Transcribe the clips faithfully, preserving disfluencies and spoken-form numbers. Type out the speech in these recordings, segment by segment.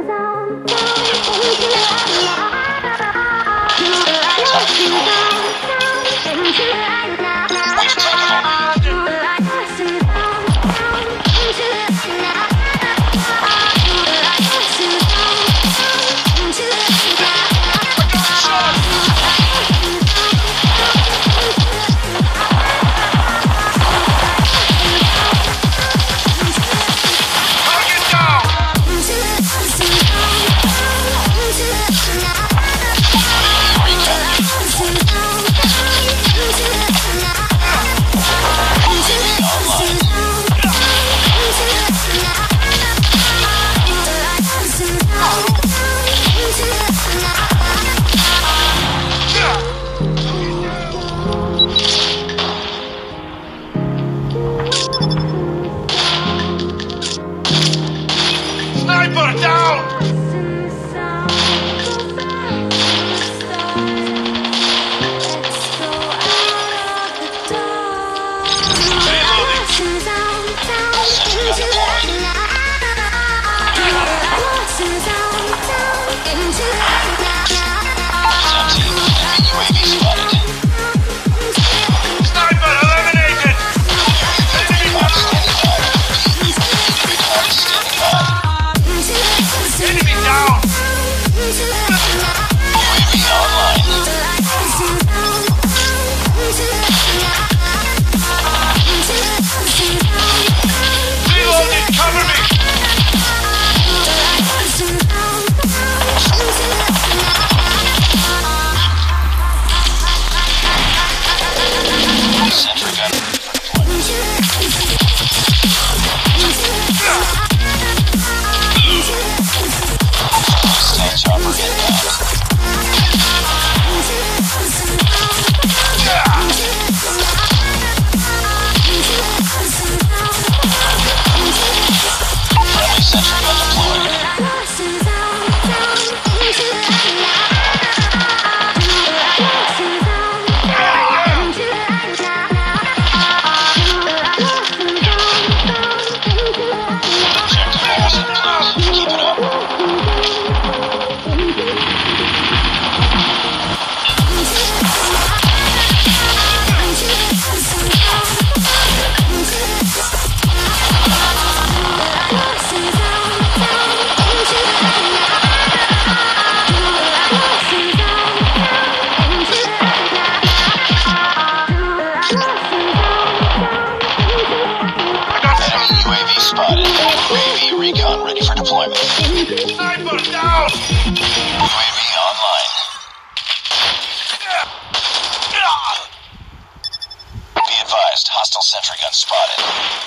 Hostile sentry gun spotted.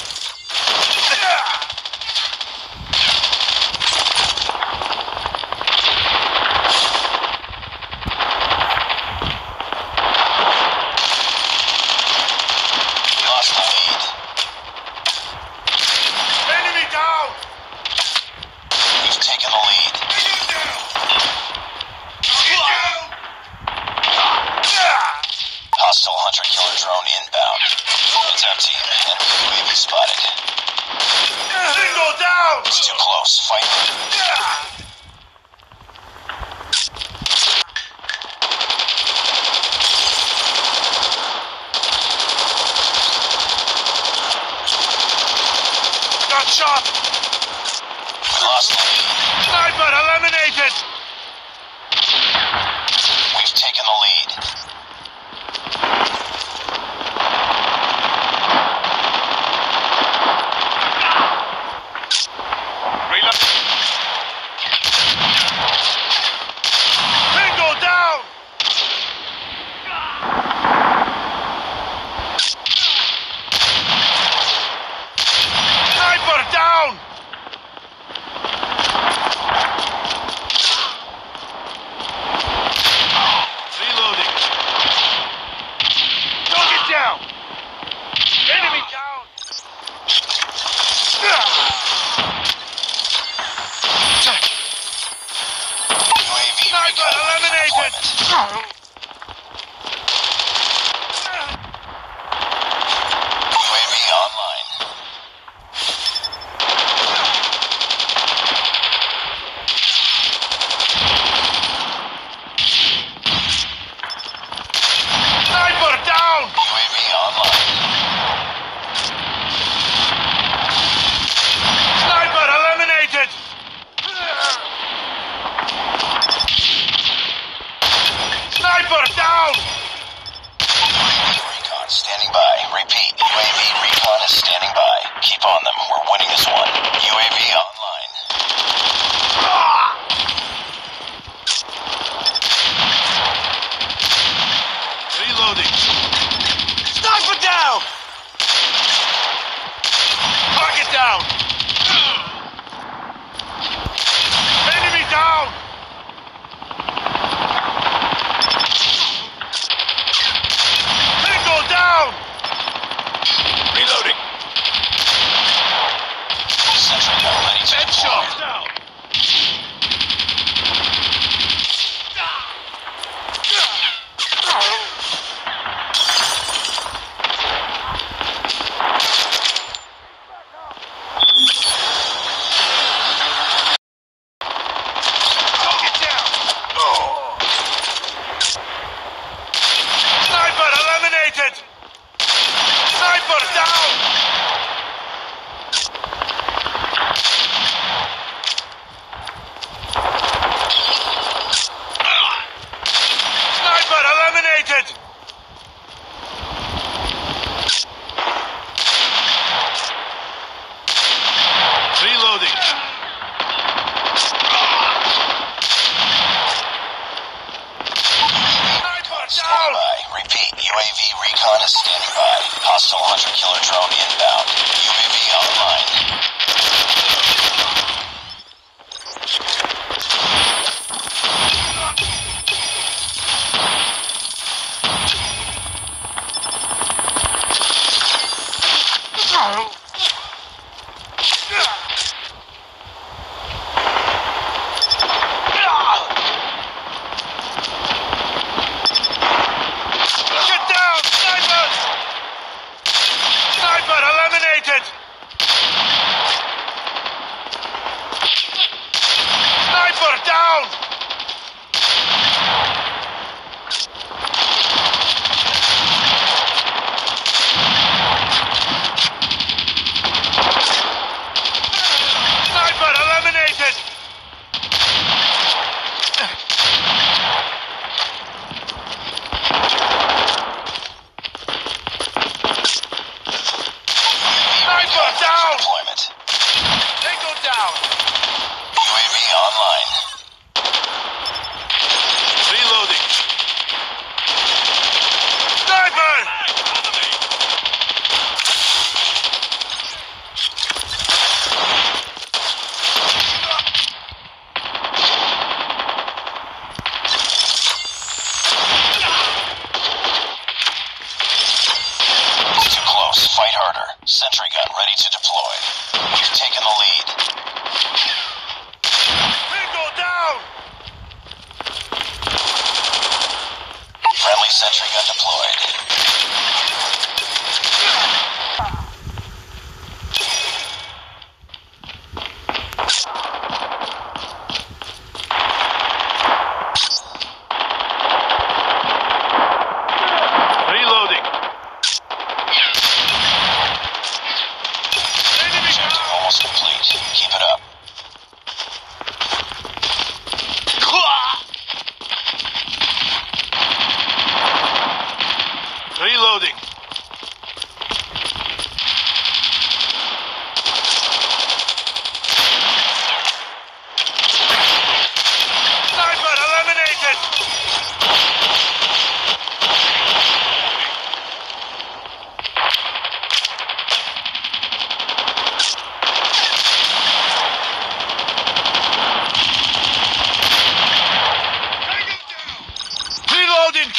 We lost the lead. Enemy down! We've taken the lead. Hostile hunter-killer drone inbound. It's our team. Enemy U A V spotted. Single down! It's too close. Fight. Got shot! We lost the lead. Sniper eliminated! We've taken the lead. Single down! Sniper down! Reloading. Don't get down! Enemy down! U A V Sniper recon eliminated! deployment. U A V online.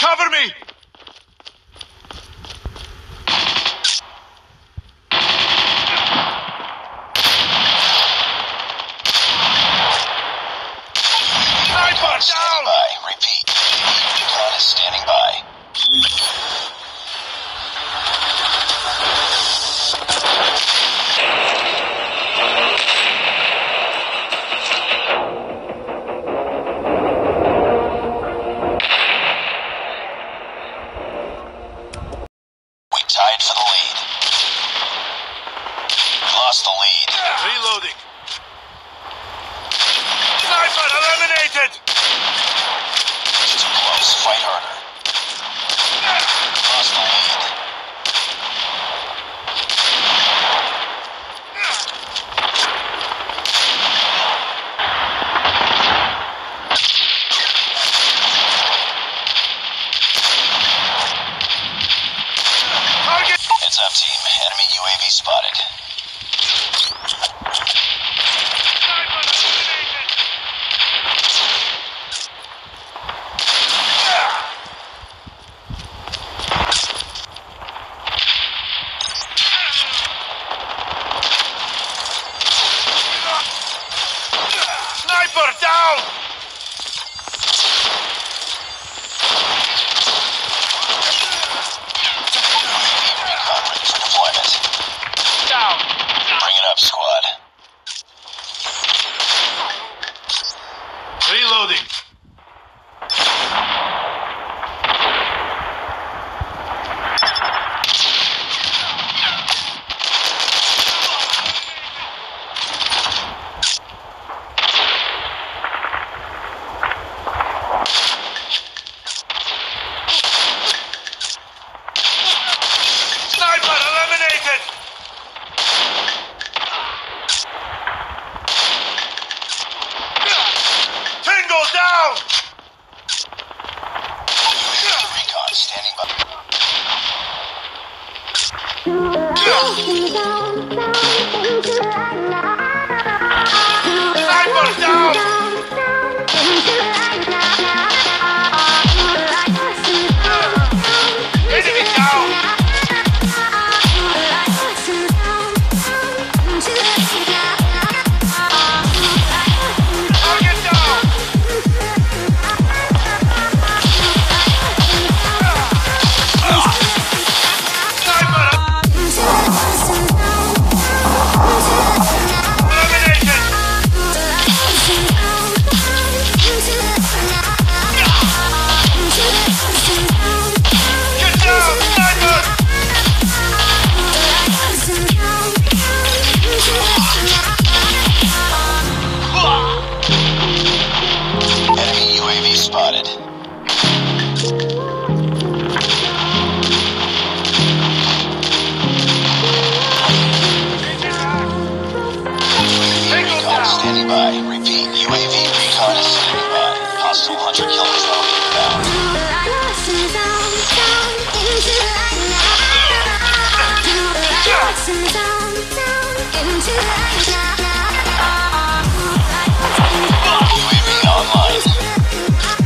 Cover me! Sniper down! By. Repeat. Recon is standing by. We tied for the lead. We lost the lead. Reloading. Sniper eliminated! Too close. Fight harder. Lost the lead. Target! Heads up, team. Enemy U A V spotted. Sniper eliminated! Sniper down! Recon ready for deployment. Down! Bring it up, squad. Reloading. Sniper eliminated! Tango down! Recon standing by. Sniper down! Enemy down! Target down! Sniper eliminated! Get down, sniper! Enemy U A V spotted. Tango Recon down! standing by. Repeat. U A V recon is standing by. Hostile hunter killer drone inbound. U A V online.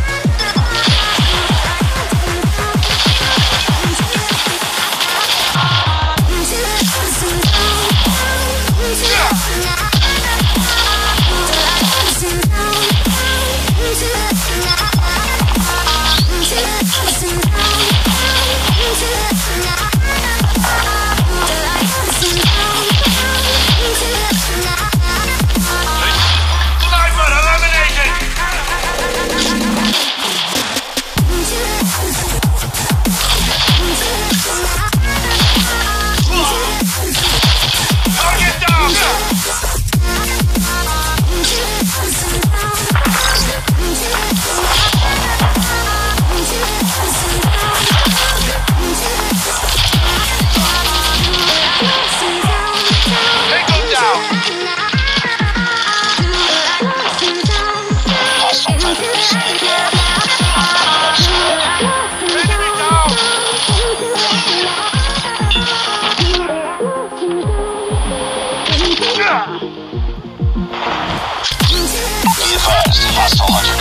Sniper eliminated! Target down! Tango down! Hostile predators inbound. Enemy down! Be advised, hostile hunter